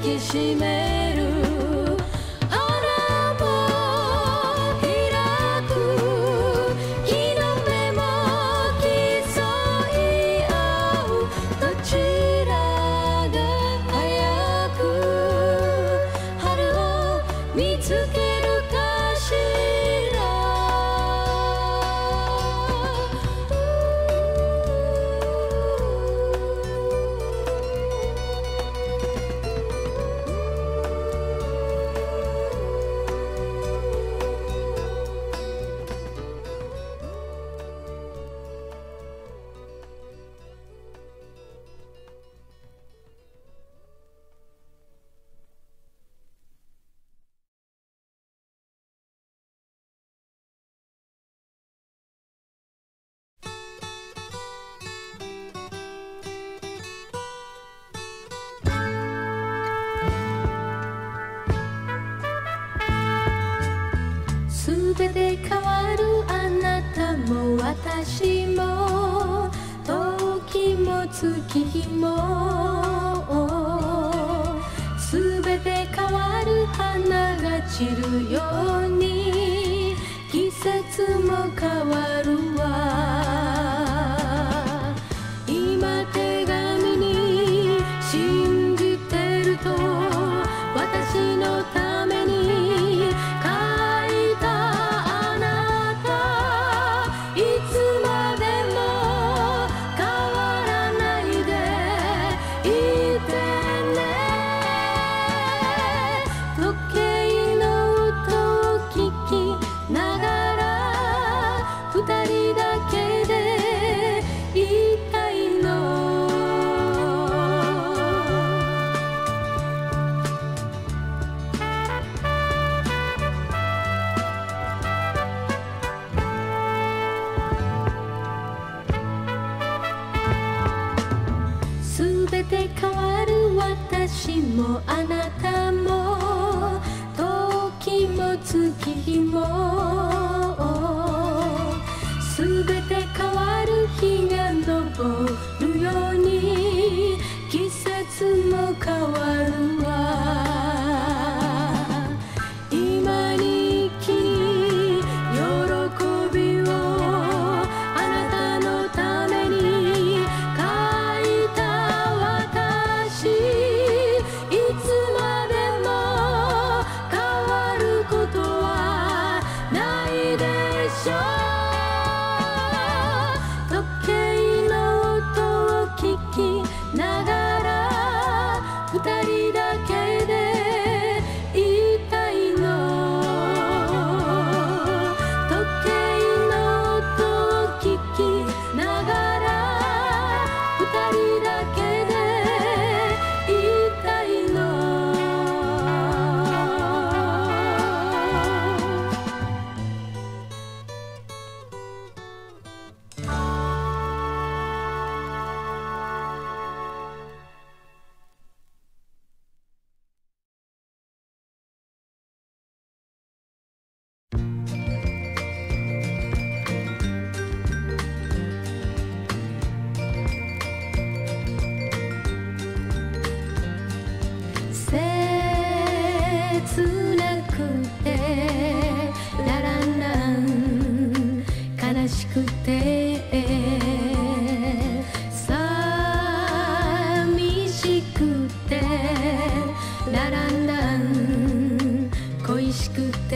きしめる花も開く日の目も競い合うどちらが早く春を見つけるかしら。すべて変わるあなたも私も時も月もすべて変わる花が散るように季節も変わるわ。今手紙に信じてると私のために書いたあなたいつまでも変わらないでいてね。時計の音を聞きながら二人だけでいたいの。すべて変わる私もあなたも時も月もすべて変わる日が昇るように季節も変わるわ。今に生きに喜びをあなたのために書いた私いつまでも変わることはないでしょう。時計の音を聞きながら二人だけでいたいの。時計の音を聞きながら二人だけでいたいの。切なくてラランラン悲しくて寂しくてラランラン恋しくて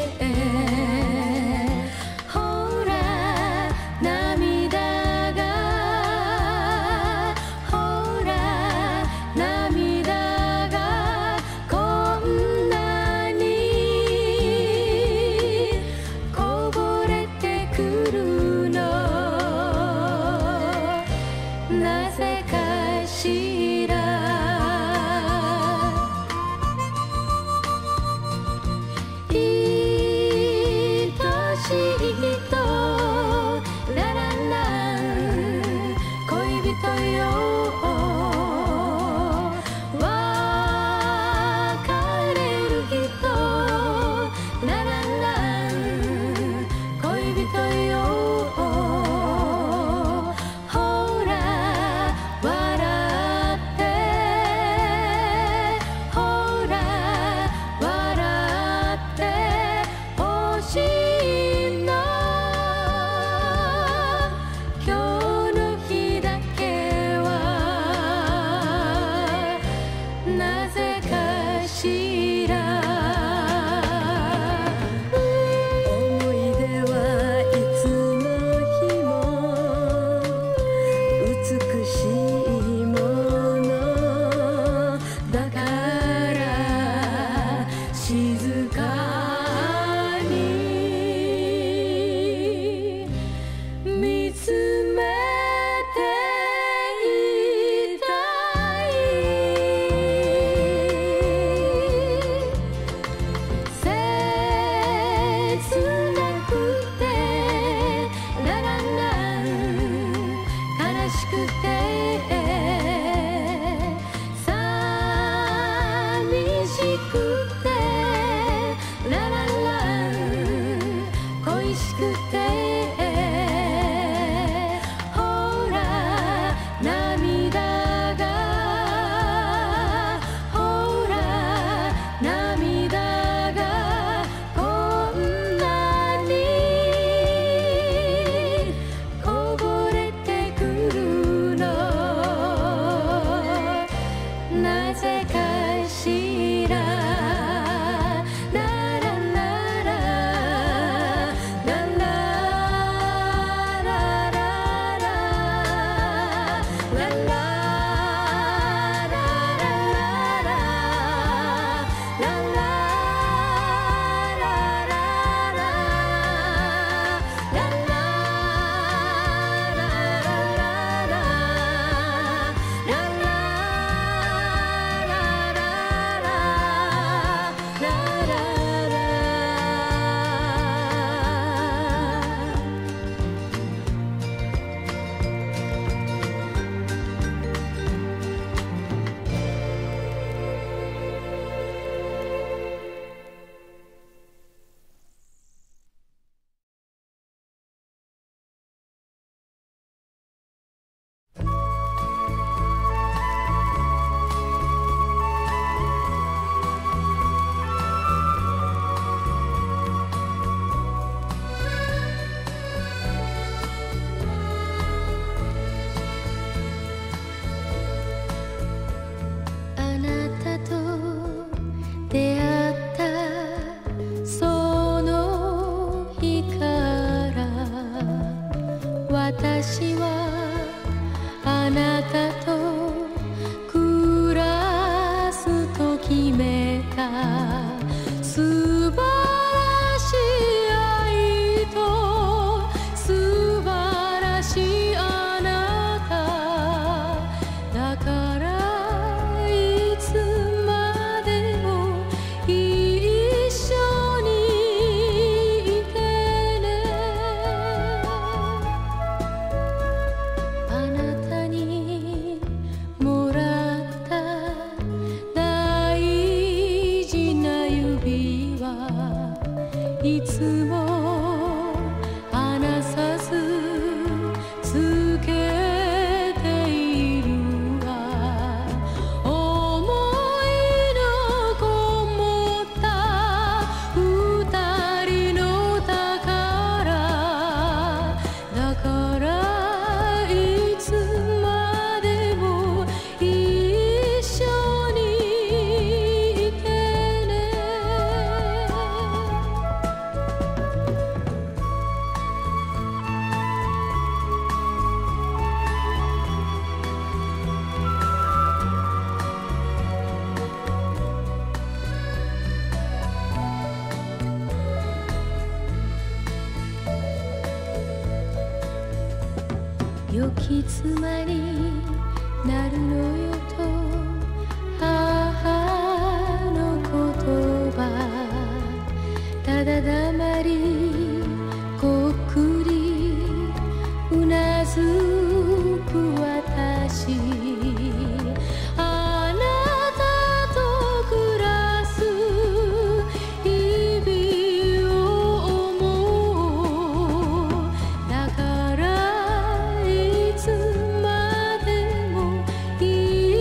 ほら涙がほら涙がこんなにこぼれてくるのなぜかしら。 しら。思い出はいつの日も美しいものだから静かに見つめていたい。切なくてラララ悲しくて寂しくてラララ恋しくてほら涙がほら涙がこんなにこぼれてくるのなぜかしら。ララララララララララララあなたと出会ったその日から私はあなたと暮らすと決めた。素晴らしい愛と素晴らしいあなただからいつまでも一緒にいてね。あなたにもらった大事な指はいつも離さずつけているわ。思いのこもった二人の宝だからいつまでも一緒にいてね。良き妻になるのよと母の言葉ただ黙りこっくりうなずく私。あなたと暮らす日々を思うだからいつまでも一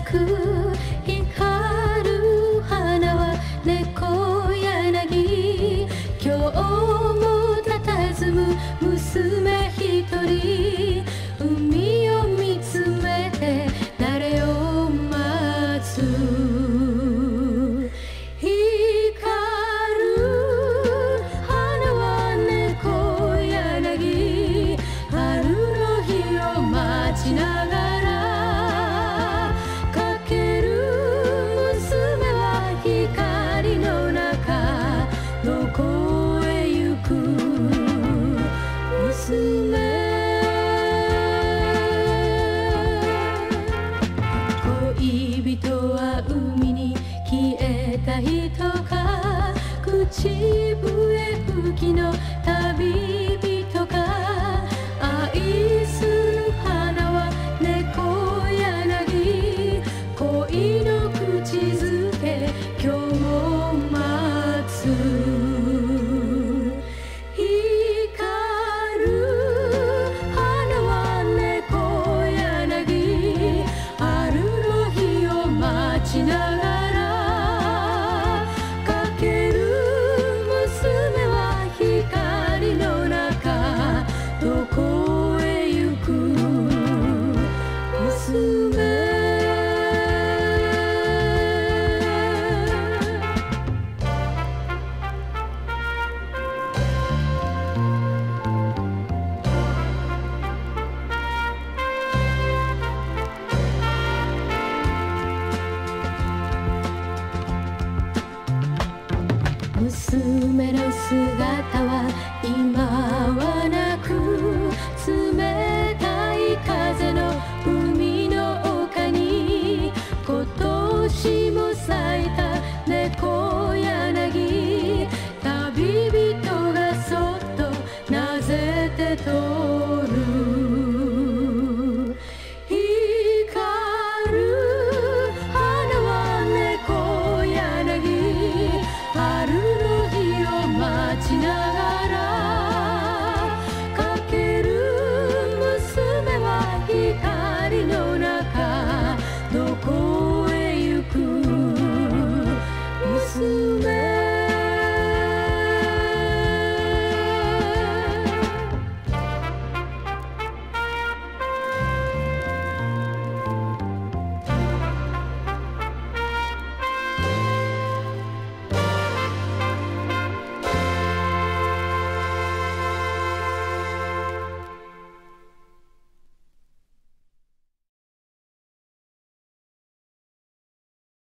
く光る花は猫柳、今日も佇む娘一人、海を見つめて誰を待つ。光る花は猫柳、春の日を待ちながらかける娘は光の中どこへ行く。娘恋人は海に消えた人か、口笛吹きの旅人か、愛する花は猫柳、恋の口づけ今日も待つ。光る花は猫柳、春の日を待ちながらかける娘は光の中どこへ行く。娘娘